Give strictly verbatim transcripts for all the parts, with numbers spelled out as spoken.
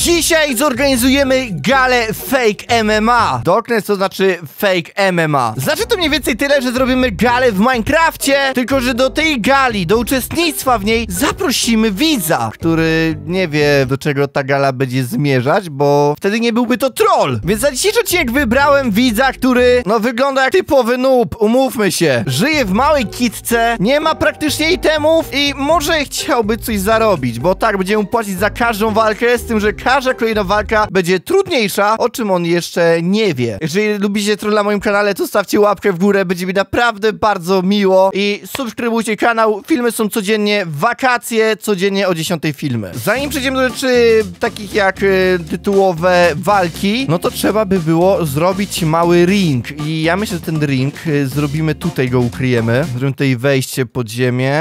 Dzisiaj zorganizujemy galę Fake M M A. Darkness to znaczy Fake M M A. Znaczy to mniej więcej tyle, że zrobimy galę w Minecrafcie, tylko że do tej gali, do uczestnictwa w niej zaprosimy widza, który nie wie, do czego ta gala będzie zmierzać, bo wtedy nie byłby to troll. Więc za dzisiejszy odcinek wybrałem widza, który no wygląda jak typowy noob, umówmy się. Żyje w małej kitce, nie ma praktycznie itemów i może chciałby coś zarobić, bo tak, będziemy mu płacić za każdą walkę, z tym, że każda kolejna walka będzie trudniejsza, o czym on jeszcze nie wie. Jeżeli lubicie troll na moim kanale, to stawcie łapkę w górę, będzie mi naprawdę bardzo miło i subskrybujcie kanał, filmy są codziennie, wakacje, codziennie o dziesiątej filmy. Zanim przejdziemy do rzeczy takich jak y, tytułowe walki, no to trzeba by było zrobić mały ring i ja myślę, że ten ring y, zrobimy tutaj, go ukryjemy. Zrobimy tutaj wejście pod ziemię,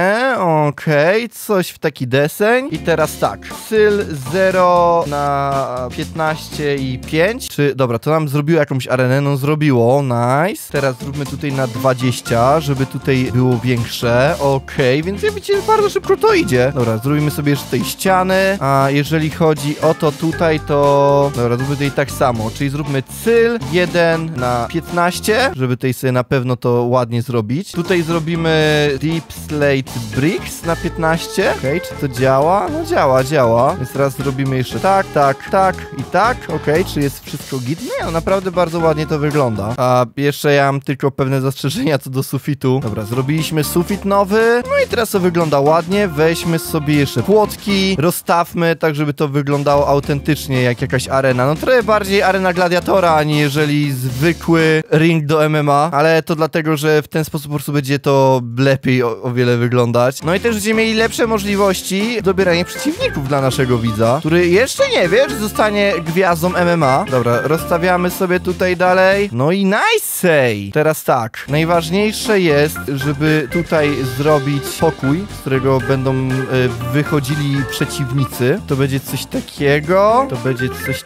okej, okay. Coś w taki deseń i teraz tak, syl zero na piętnaście i pięć, czy, dobra, to nam zrobiło jakąś arenę, no zrobiło, nice. Teraz zróbmy tutaj na dwadzieścia, żeby tutaj było większe, okej, okay. Więc ja widzicie, bardzo szybko to idzie. Dobra, zrobimy sobie jeszcze tej ściany, a jeżeli chodzi o to tutaj, to, dobra, zróbmy tutaj tak samo, czyli zróbmy cyl jeden na piętnaście, żeby tutaj sobie na pewno to ładnie zrobić. Tutaj zrobimy deep slate bricks na piętnaście, okej, okay, czy to działa? No działa, działa, więc teraz zrobimy jeszcze tak, tak, tak i tak, okej, okay, czy jest wszystko git? Nie, no naprawdę bardzo ładnie to wygląda. A jeszcze ja mam tylko pewne zastrzeżenia co do sufitu. Dobra, zrobiliśmy sufit nowy, no i teraz to wygląda ładnie. Weźmy sobie jeszcze płotki, rozstawmy tak, żeby to wyglądało autentycznie jak jakaś arena. No trochę bardziej arena gladiatora, aniżeli zwykły ring do M M A, ale to dlatego, że w ten sposób po prostu będzie to lepiej o, o wiele wyglądać. No i też będziemy mieli lepsze możliwości dobierania przeciwników dla naszego widza, który jeszcze nie wie, że zostanie gwiazdą M M A. Dobra, rozstawiamy sobie tutaj dalej. No i nice! Teraz tak, najważniejsze jest, żeby tutaj zrobić pokój, z którego będą y, wychodzili przeciwnicy. To będzie coś takiego, to będzie coś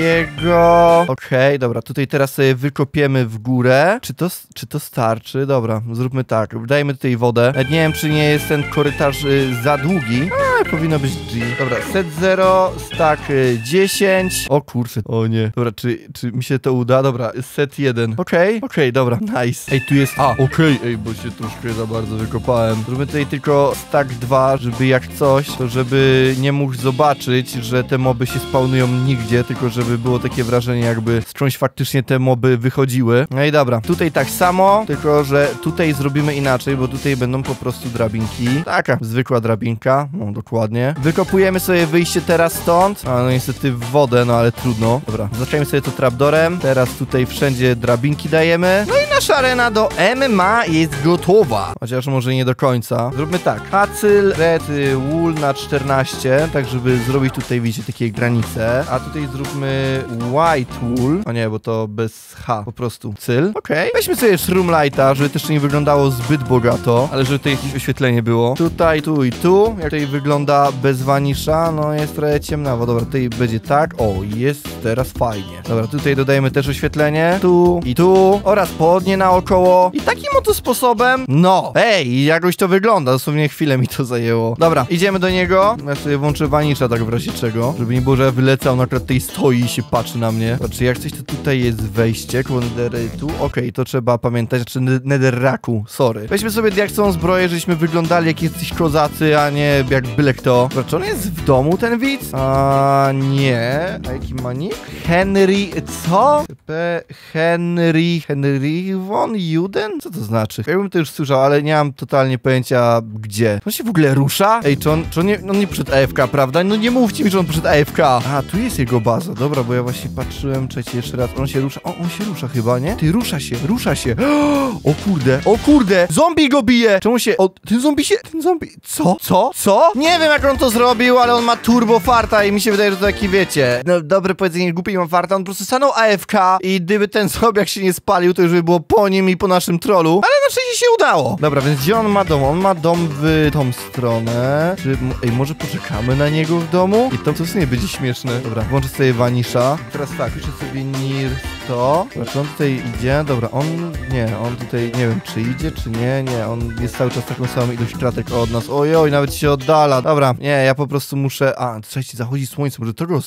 takiego. Okej, okay, dobra, tutaj teraz sobie wykopiemy w górę. Czy to, czy to starczy? Dobra, zróbmy tak, dajmy tutaj wodę. Nawet nie wiem, czy nie jest ten korytarz y, za długi. A, powinno być G. Dobra, set zero, stack y, dziesięć. O kurczę, o nie. Dobra, czy, czy mi się to uda? Dobra, set jeden. Okej, okay, okej, okay, dobra, nice. Ej, tu jest... A, okej, okay. Ej, bo się troszkę za bardzo wykopałem. Zróbmy tutaj tylko stack dwa, żeby jak coś, to żeby nie mógł zobaczyć, że te moby się spawnują nigdzie, tylko żeby było takie wrażenie, jakby skądś faktycznie te moby wychodziły. No i dobra, tutaj tak samo, tylko że tutaj zrobimy inaczej, bo tutaj będą po prostu drabinki. Taka zwykła drabinka, no dokładnie. Wykopujemy sobie wyjście teraz stąd. A no niestety w wodę, no ale trudno. Dobra, zaczniemy sobie to trapdoorem. Teraz tutaj wszędzie drabinki dajemy. No i nasza arena do M M A jest gotowa. Chociaż może nie do końca. Zróbmy tak. Hacyl, red, wool na czternaście, tak żeby zrobić tutaj, widzicie, takie granice. A tutaj zróbmy white wool. O nie, bo to bez H, po prostu cyl. Okej. Okay. Weźmy sobie shroomlighta, żeby też nie wyglądało zbyt bogato, ale żeby tutaj jakieś oświetlenie było. Tutaj, tu i tu. Jak tutaj wygląda bez vanisha, no jest trochę ciemnawo. Dobra, tutaj będzie tak. O, jest teraz fajnie. Dobra, tutaj dodajemy też oświetlenie. Tu i tu. Oraz pochodnie naokoło. I takim oto sposobem, no, ej, jakoś to wygląda. Dosłownie chwilę mi to zajęło. Dobra, idziemy do niego. Ja sobie włączę vanisha tak w razie czego, żeby nie było, że ja wylecał, na przykład tutaj stoi i się patrzy na mnie. Znaczy, jak coś, to tutaj jest wejście koło netherite'u. Okej, okay, to trzeba pamiętać. Znaczy, netherracku, sorry. Weźmy sobie diaksową zbroję, żeśmy wyglądali jak jesteś kozacy, a nie jak byle kto. Znaczy, on jest w domu, ten widz? A nie. A jaki ma nick? Henry, co? P. Henry, Henry von Juden? Co to znaczy? Ja bym to już słyszał, ale nie mam totalnie pojęcia gdzie. On się w ogóle rusza? Ej, czy on, czy on nie, on nie przed A F K, prawda? No nie mówcie mi, że on przed A F K. A, tu jest jego baza. Dobra, bo ja właśnie patrzyłem, trzeci jeszcze raz. On się rusza. O, on się rusza chyba, nie? Ty, rusza się, rusza się. O kurde, o kurde. Zombie go bije. Czemu się... O, ten zombie się... Ten zombie... Co? Co? Co? Nie wiem, jak on to zrobił, ale on ma turbo farta i mi się wydaje, że to taki, wiecie... No, dobre powiedzenie, głupi mam farta. On po prostu stanął A F K i gdyby ten zombie jak się nie spalił, to już by było po nim i po naszym trollu. Ale na szczęście się udało. Dobra, więc gdzie on ma dom? On ma dom w tą stronę. Czy... Ej, może poczekamy na niego w domu? I to to nie będzie śmieszne. Dobra, włączę sobie vanisha. Teraz tak, piszę sobie nir to. Dobra, czy on tutaj idzie? Dobra, on... Nie, on tutaj... Nie wiem, czy idzie, czy nie. Nie, on jest cały czas taką samą ilość kratek od nas. Ojoj, nawet się oddala. Dobra, nie, ja po prostu muszę... A, słuchajcie, zachodzi słońce. Może tego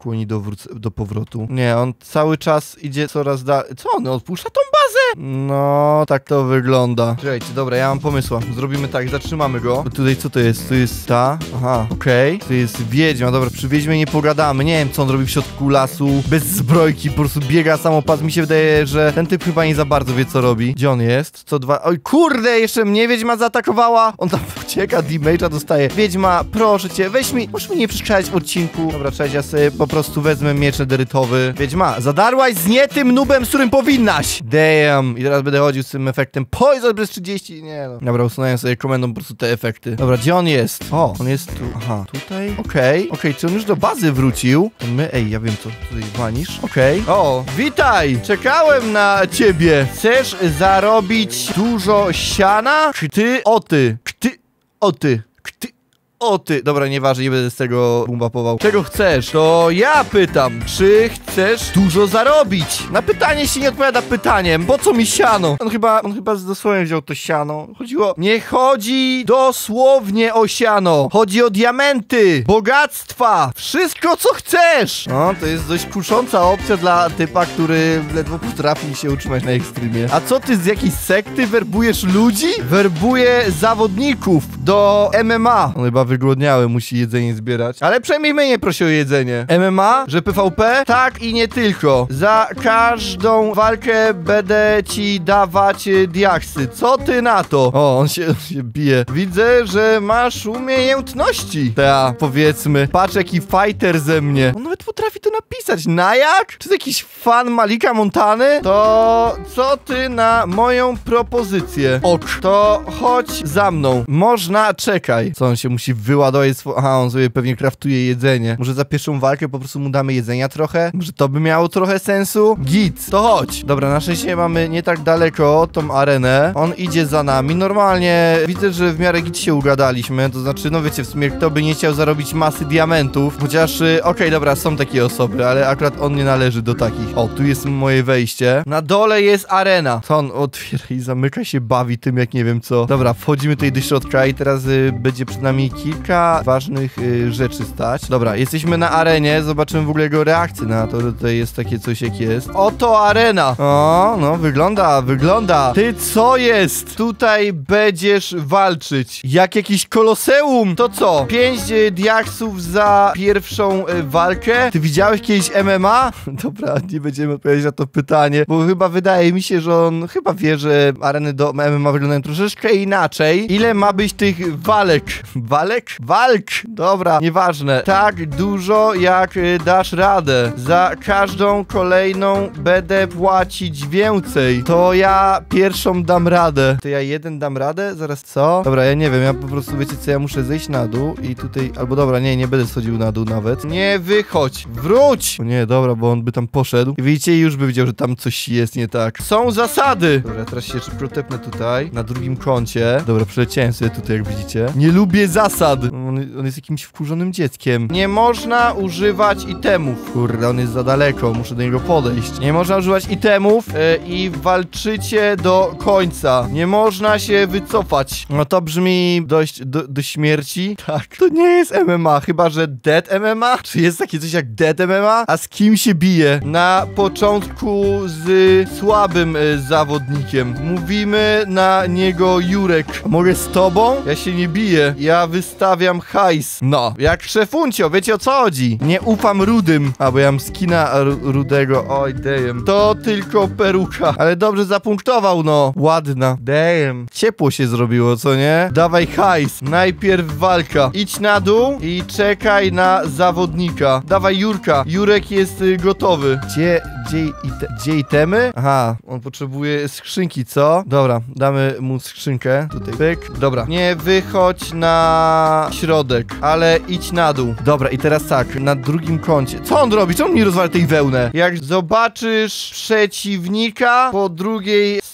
skłoni do, do powrotu. Nie, on cały czas idzie coraz dalej. Co, on odpuszcza tą bazę? No, tak to wygląda. Czekajcie, dobra, ja mam pomysła. Zrobimy tak, zatrzymamy go. Bo tutaj co to jest? To jest ta? Aha, okej. Okay. To jest wiedźma, dobra, przy wiedźmie nie pogadamy. Nie wiem, co on robi w środku lasu, bez zbrojki, po prostu biega samopas. Mi się wydaje, że ten typ chyba nie za bardzo wie, co robi. Gdzie on jest? Co dwa... Oj, kurde, jeszcze mnie wiedźma zaatakowała. On tam ucieka, damage'a dostaje. Wiedźma, proszę cię, weź mi, możesz mi nie przeszkadzać w odcinku. Dobra, cześć, ja sobie po prostu wezmę miecz nederytowy. Wiedźma, zadarłaś z nie tym nubem, z którym powinnaś. Damn. I teraz będę chodził z tym efektem Poison bez trzydzieści. Nie no. Dobra, usunąłem sobie komendą po prostu te efekty. Dobra, gdzie on jest? O, on jest tu. Aha, tutaj. Okej. Okay. Okej, okay, czy on już do bazy wrócił? To my, ej, ja wiem, co tutaj wanisz. Okej. Okay. O, witaj! Czekałem na ciebie. Chcesz zarobić dużo siana? Kty, o ty. Kty, o ty. Kty. O ty, dobra, nieważne, nie będę z tego bumbapował. Czego chcesz? To ja pytam, czy chcesz dużo zarobić? Na pytanie się nie odpowiada pytaniem. Po co mi siano? On chyba, on chyba dosłownie wziął to siano. Chodziło, nie chodzi dosłownie o siano. Chodzi o diamenty, bogactwa, wszystko co chcesz. No, to jest dość kusząca opcja dla typa, który ledwo potrafi się utrzymać na ekstremie. A co ty z jakiejś sekty werbujesz ludzi? Werbuję zawodników do M M A. On chyba wygłodniały, musi jedzenie zbierać. Ale przynajmniej mnie nie prosi o jedzenie. M M A? Że P V P? Tak i nie tylko. Za każdą walkę będę ci dawać diaksy. Co ty na to? O, on się, on się bije. Widzę, że masz umiejętności. Ta, powiedzmy. Patrz, jaki fighter ze mnie. On nawet potrafi to napisać. Na jak? Czy to jakiś fan Malika Montany? To co ty na moją propozycję? Ok. To chodź za mną. Można, czekaj. Co, on się musi wyładować swo... Aha, on sobie pewnie kraftuje jedzenie. Może za pierwszą walkę po prostu mu damy jedzenia trochę? Może to by miało trochę sensu? Git, to chodź. Dobra, na szczęście mamy nie tak daleko tą arenę. On idzie za nami. Normalnie widzę, że w miarę git się ugadaliśmy. To znaczy, no wiecie, w sumie kto by nie chciał zarobić masy diamentów. Chociaż, yy, okej, okay, dobra, są takie osoby, ale akurat on nie należy do takich. O, tu jest moje wejście. Na dole jest arena. To on otwiera i zamyka się, bawi tym, jak nie wiem co. Dobra, wchodzimy tutaj do środka i teraz yy, będzie przed nami kilka ważnych y, rzeczy stać. Dobra, jesteśmy na arenie, zobaczymy w ogóle jego reakcję na to, że tutaj jest takie coś jak jest. Oto arena! O, no wygląda, wygląda. Ty co jest? Tutaj będziesz walczyć. Jak jakiś koloseum. To co? Pięć y, diaksów za pierwszą y, walkę? Ty widziałeś kiedyś M M A? Dobra, nie będziemy odpowiedzieć na to pytanie, bo chyba wydaje mi się, że on chyba wie, że areny do M M A wyglądają troszeczkę inaczej. Ile ma być tych walek? Walek? Walk! Dobra, nieważne. Tak dużo, jak y, dasz radę. Za każdą kolejną będę płacić więcej. To ja pierwszą dam radę. To ja jeden dam radę? Zaraz co? Dobra, ja nie wiem, ja po prostu wiecie co, ja muszę zejść na dół i tutaj, albo dobra, nie, nie będę schodził na dół nawet. Nie wychodź! Wróć! O nie, dobra, bo on by tam poszedł. I widzicie, już by wiedział, że tam coś jest nie tak. Są zasady! Dobra, teraz się szybko tepnę tutaj, na drugim kącie. Dobra, przeleciałem sobie tutaj, jak widzicie. Nie lubię zasad! On, on jest jakimś wkurzonym dzieckiem. Nie można używać itemów. Kurde, on jest za daleko, muszę do niego podejść. Nie można używać itemów yy, i walczycie do końca. Nie można się wycofać. No to brzmi dość do, do śmierci. Tak, to nie jest M M A, chyba że Dead M M A? Czy jest takie coś jak Dead M M A? A z kim się bije? Na początku z słabym y, zawodnikiem. Mówimy na niego Jurek. A mogę z tobą? Ja się nie biję. Ja wystawiam hajs. No, jak szefuncio, wiecie o co chodzi? Nie ufam rudym. A, bo ja mam skina rudego. Oj, damn. To tylko peruka. Ale dobrze zapunktował, no. Ładna. Damn. Ciepło się zrobiło, co nie? Dawaj hajs. Najpierw walka. Idź na dół i czekaj na zawodnika. Dawaj Jurka. Jurek jest y, gotowy. Gdzie, gdzie, ite, gdzie itemy? Aha, on potrzebuje skrzynki, co? Dobra, damy mu skrzynkę. Tutaj, pyk. Dobra. Nie wychodź na środek, ale idź na dół. Dobra, i teraz tak, na drugim kącie. Co on robi? Czemu on mi rozwala tej wełnę? Jak zobaczysz przeciwnika po drugiej stronie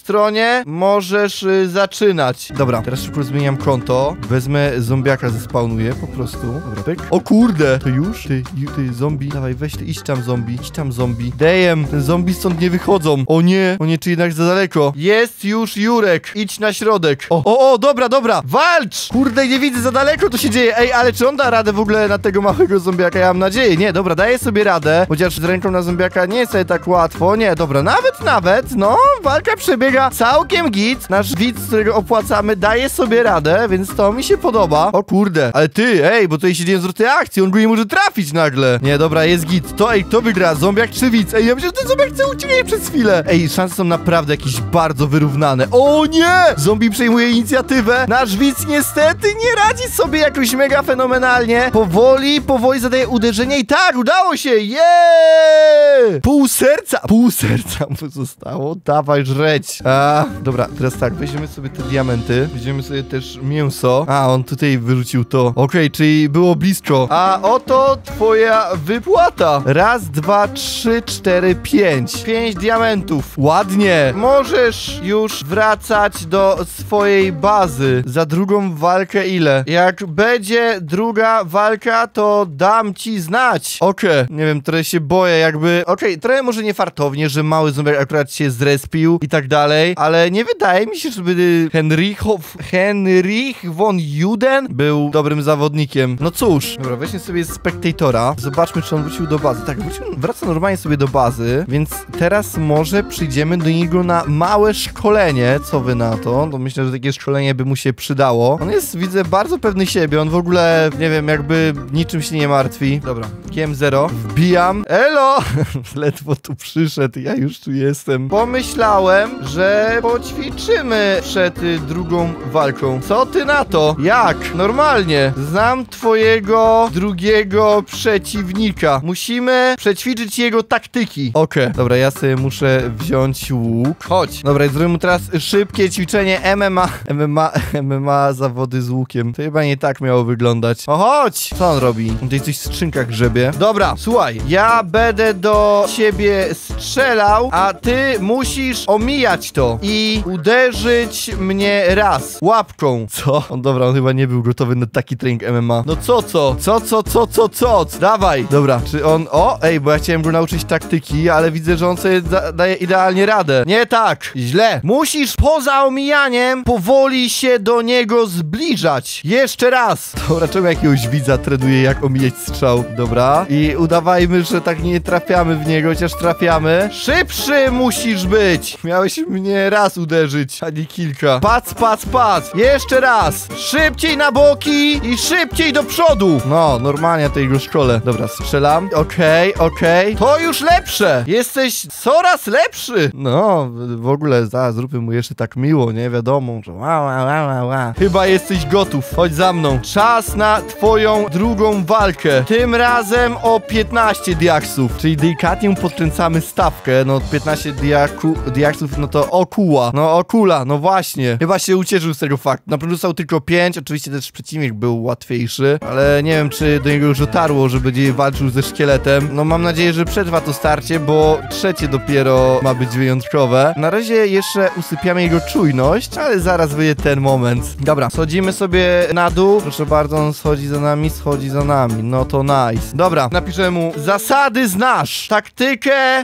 stronie możesz y, zaczynać. Dobra, teraz szybko zmieniam konto. Wezmę zombiaka, zespawnuję po prostu. Dobra, pyk. O kurde, to już? Ty, ty, zombie. Dawaj, weź ty, idź tam zombie, idź tam zombie. Damn, ten zombie stąd nie wychodzą. O nie, o nie, czy jednak za daleko. Jest już Jurek, idź na środek. O, o, o, dobra, dobra, walcz! Kurde, nie widzę, za daleko to się dzieje. Ej, ale czy on da radę w ogóle na tego małego zombiaka? Ja mam nadzieję. Nie, dobra, daję sobie radę. Chociaż z ręką na zombiaka nie jest sobie tak łatwo. Nie, dobra, nawet, nawet, no, walka przebiega całkiem git. Nasz widz, którego opłacamy, daje sobie radę, więc to mi się podoba. O kurde, ale ty, ej, bo tutaj się dzieją zwroty akcji, on go nie może trafić nagle. Nie, dobra, jest git. To, ej, kto wygra? Zombiak czy widz? Ej, ja myślę, że ten zombiak chce uciekać przez chwilę. Ej, szanse są naprawdę jakieś bardzo wyrównane. O nie! Zombie przejmuje inicjatywę. Nasz widz niestety nie radzi sobie jakoś mega fenomenalnie. Powoli, powoli zadaje uderzenie i tak, udało się! Jeee! Pół serca! Pół serca mu zostało. Dawaj, żreć. A, dobra, teraz tak, weźmiemy sobie te diamenty. Weźmiemy sobie też mięso. A, on tutaj wyrzucił to. Okej, okay, czyli było blisko. A oto twoja wypłata. Raz, dwa, trzy, cztery, pięć. Pięć diamentów. Ładnie. Możesz już wracać do swojej bazy. Za drugą walkę ile? Jak będzie druga walka, to dam ci znać. Okej. Okay. Nie wiem, trochę się boję, jakby... Okej, okay, trochę może nie fartownie, że mały zombiak akurat się zrespił i tak dalej, ale nie wydaje mi się, żeby Henrich, Henrich von Juden był dobrym zawodnikiem. No cóż. Dobra, weźmy sobie Spectatora. Zobaczmy, czy on wrócił do bazy. Tak, wrócił, wraca normalnie sobie do bazy, więc teraz może przyjdziemy do niego na małe szkolenie. Co wy na to? To myślę, że takie szkolenie by mu się przydało. On jest, widzę, bardzo pewny siebie. On w ogóle, nie wiem, jakby niczym się nie martwi. Dobra, G M zero. Wbijam. Elo! Ledwo tu przyszedł, ja już tu jestem. Pomyślałem, że poćwiczymy przed y, drugą walką. Co ty na to? Jak? Normalnie. Znam twojego drugiego przeciwnika. Musimy przećwiczyć jego taktyki. Okej. Okay. Dobra, ja sobie muszę wziąć łuk. Chodź. Dobra, zrobimy mu teraz szybkie ćwiczenie M M A. M M A, M M A zawody z łukiem. To chyba nie tak miało wyglądać. O, chodź! Co on robi? On tutaj coś w skrzynkach grzebie. Dobra, słuchaj. Ja będę do ciebie strzelał, a ty musisz omijać to i uderzyć mnie raz. Łapką. Co? On, dobra, on chyba nie był gotowy na taki trening M M A. No co, co? Co, co, co, co, co? Dawaj. Dobra, czy on... O, ej, bo ja chciałem go nauczyć taktyki, ale widzę, że on sobie da daje idealnie radę. Nie tak. Źle. Musisz poza omijaniem powoli się do niego zbliżać. Jeszcze raz. Dobra, czemu jakiegoś widza trenuje, jak omijać strzał? Dobra. I udawajmy, że tak nie trafiamy w niego, chociaż trafiamy. Szybszy musisz być. Miałeś mnie raz uderzyć, a nie kilka. Pac, pac, pac. Jeszcze raz. Szybciej na boki i szybciej do przodu. No, normalnie to jego szkole. Dobra, strzelam. Okej, okay, okej. Okay. To już lepsze. Jesteś coraz lepszy. No, w ogóle zaraz zróbmy mu jeszcze tak miło, nie? Wiadomo, że ła, ła, ła, ła, ła. Chyba jesteś gotów. Chodź za mną. Czas na twoją drugą walkę. Tym razem o piętnaście diaksów. Czyli delikatnie mu podkręcamy stawkę. No, piętnaście diaku, diaksów, no to okuła. No, okula, no właśnie. Chyba się ucieszył z tego faktu. Na pewno dostał tylko pięć. Oczywiście też przeciwnik był łatwiejszy, ale nie wiem, czy do niego już dotarło, że będzie walczył ze szkieletem. No, mam nadzieję, że przetrwa to starcie, bo trzecie dopiero ma być wyjątkowe. Na razie jeszcze usypiamy jego czujność, ale zaraz wyjdzie ten moment. Dobra, schodzimy sobie na dół. Proszę bardzo, on schodzi za nami, schodzi za nami. No to nice. Dobra, napiszę mu: zasady znasz, taktykę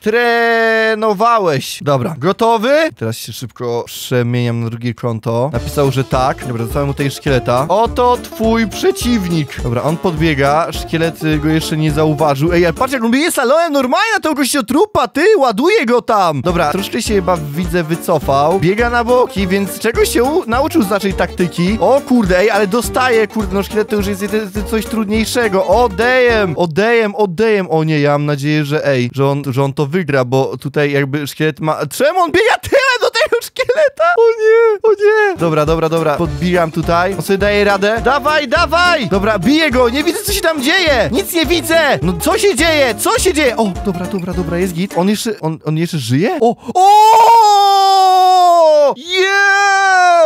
trenowałeś. Dobra, gotowy? Teraz się szybko przemieniam na drugie konto. Napisał, że tak. Dobra, dostałem mu tej szkieleta. Oto twój przeciwnik. Dobra, on podbiega, szkielet go jeszcze nie zauważył. Ej, ale patrz, jak on bije salałem normalnie na tego kościotrupa, ty, ładuje go tam. Dobra, troszkę się chyba, widzę, wycofał. Biega na boki, więc czegoś się nauczył z naszej taktyki. O kurde, ej, ale dostaje, kurde, no szkielet to już jest coś trudniejszego. Odejem, odejem, odejem. O nie, ja mam nadzieję, że ej, że on, że on to wygra, bo tutaj jakby szkielet ma... Czemu on biega tyle do tego szkieleta? O nie, o nie. Dobra, dobra, dobra, podbijam tutaj. On sobie daje radę. Dawaj, dawaj. Dobra, biję go, nie widzę, co się tam dzieje. Nic nie widzę. No co się dzieje? Co się dzieje? O, dobra, dobra, dobra, jest git. On jeszcze, on, on jeszcze żyje? O, o!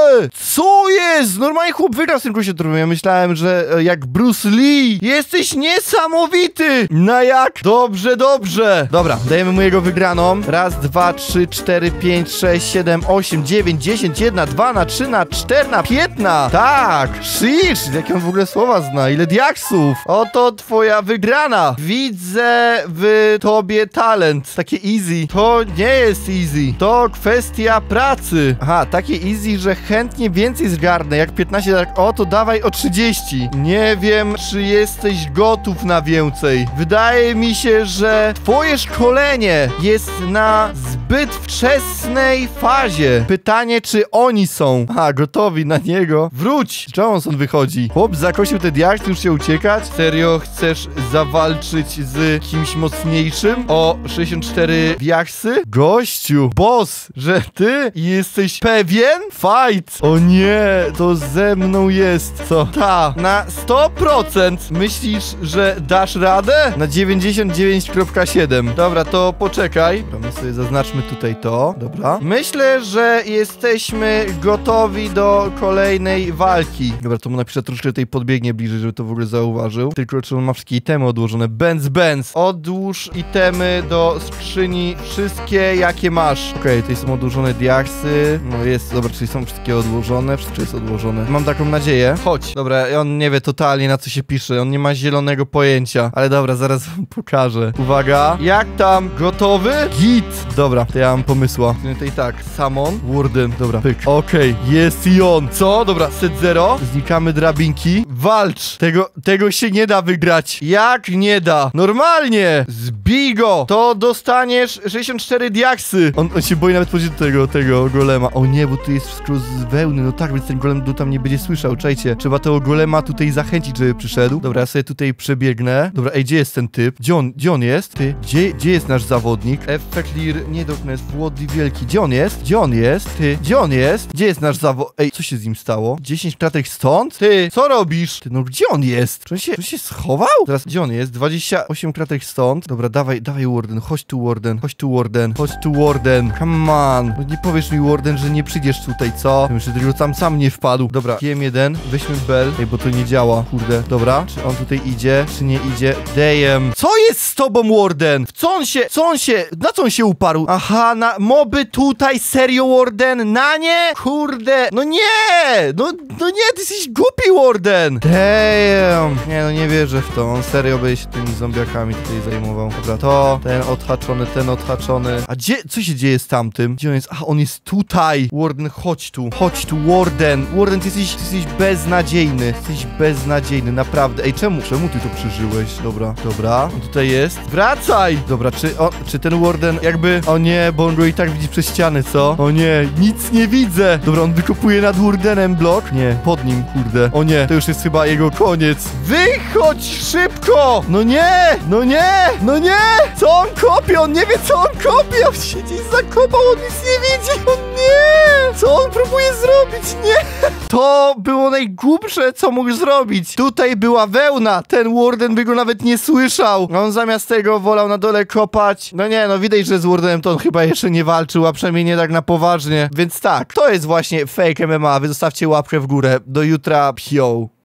Eee, co jest? Normalnie chłop wygrał z tym krościotrupem. Ja myślałem, że e, jak Bruce Lee. Jesteś niesamowity! Na jak? Dobrze, dobrze. Dobra, dajemy mu jego wygraną. Raz, dwa, trzy, cztery, pięć, sześć, siedem, osiem, dziewięć, dziesięć, jedna, dwa, na trzy, na cztery, na piętna. Tak, shish, jakie on w ogóle słowa zna. Ile diaksów. Oto twoja wygrana. Widzę w tobie talent. Takie easy. To nie jest easy. To kwestia pracy. Aha, takie easy, że chętnie więcej zgarnę. Jak piętnaście, tak o, to dawaj o trzydzieści. Nie wiem, czy jesteś gotów na więcej. Wydaje mi się, że twoje szkolenie jest na zbyt wczesnej fazie. Pytanie, czy oni są. A, gotowi na niego. Wróć. Johnson wychodzi. Chłop zakosił te diaksy, już się uciekać. Serio, chcesz zawalczyć z kimś mocniejszym o sześćdziesiąt cztery diaksy? Gościu, boss, że ty jesteś pewien? Fight. O nie, to ze mną jest. Co? Ta, na sto procent myślisz, że dasz radę? Na dziewięćdziesiąt dziewięć przecinek siedem. Dobra, to poczekaj. Dobra, my sobie zaznaczmy tutaj to. Dobra. Myślę, że jesteśmy gotowi do kolejnej walki. Dobra, to mu napiszę troszkę tutaj podbiegnie bliżej, żeby to w ogóle zauważył. Tylko czy on ma wszystkie itemy odłożone? Benz, Benz. Odłóż itemy do skrzyni wszystkie, jakie masz. Okej, okay, tutaj są odłożone diaksy. No jest, dobra, czyli są wszystkie odłożone. Wszystko jest odłożone. Mam taką nadzieję. Chodź. Dobra, on nie wie totalnie, na co się pisze. On nie ma zielonego pojęcia. Ale dobra, zaraz wam pokażę. Uwaga. Jak tam? Gotowy? Git. Dobra, to ja mam pomysła. Tutaj tak, Samon, Warden. Dobra, pyk. Okej, okay, jest i on. Co? Dobra, set zero. Znikamy drabinki. Walcz. Tego, tego się nie da wygrać. Jak nie da? Normalnie. Zbij go. To dostaniesz sześćdziesiąt cztery diaksy. On, on się boi nawet powiedzieć do tego, tego golema. O nie, bo tu jest wszystko z wełny. No tak, więc ten golem tu tam nie będzie słyszał. Czajcie. Trzeba tego golema tutaj zachęcić, żeby przyszedł. Dobra, ja sobie tutaj przebiegnę. Dobra, ej, gdzie jest ten typ? Gdzie on, gdzie on jest? Ty, gdzie, gdzie jest nasz zawodnik? Effect Lear, nie Darkness, Włody Wielki. Gdzie on jest? Gdzie on jest? Ty, gdzie on jest? Gdzie jest nasz zawodnik? Ej, co się z nim stało? dziesięć klatek stąd? Ty, co robisz? Ty, no gdzie on jest? Czy on się, czy on się schował? Teraz, gdzie on jest? dwadzieścia osiem klatek stąd. Dobra, dawaj, dawaj Warden, chodź tu Warden, chodź tu Warden, chodź tu Warden. Come on. No nie powiesz mi Warden, że nie przyjdziesz tutaj, co? Ja myślę, że tam sam nie wpadł. Dobra, G M jeden, weźmy Bell. Ej, bo to nie działa, kurde. Dobra, czy on tutaj idzie, czy nie idzie? Damn. Co jest z tobą, Warden? W co on się, co on się, na co on się uparł? Aha, na moby tutaj, serio, Warden? Na nie? Kurde, no nie! No, no nie, ty jesteś głupi, Warden! Damn. Nie, no nie wierzę w to. On serio będzie się tymi zombiakami tutaj zajmował. Dobra, to, ten odhaczony, ten odhaczony. A gdzie, co się dzieje z tamtym? Gdzie on jest? A, on jest tutaj. Warden, chodź tu. Chodź tu, Warden. Warden, ty jesteś, ty jesteś beznadziejny. Jesteś beznadziejny, naprawdę. Ej, czemu? Czemu ty to przeżyłeś? Dobra, dobra. On tutaj jest. Wracaj! Dobra, czy, on, czy ten Warden jakby... O nie, bo on go i tak widzi przez ściany, co? O nie, nic nie widzę. Dobra, on wykopuje nad Wardenem blok. Nie, pod nim, kurde. O nie, to już jest chyba jego koniec. Wychodź szybko! No nie! No nie! No nie! Co on kopie? On nie wie, co on kopie! On się gdzieś zakopał, on nic nie widzi! O nie! Co on próbuje zrobić? Nie! To było najgłupsze, co mógł zrobić. Tutaj była wełna. Ten Warden by go nawet nie słyszał. On zamiast tego wolał na dole kopać. No nie, no widać, że z Wardenem to on chyba jeszcze nie walczył, a przynajmniej nie tak na poważnie. Więc tak, to jest właśnie Fake M M A. Wy zostawcie łapkę w górę. Do jutra, pio.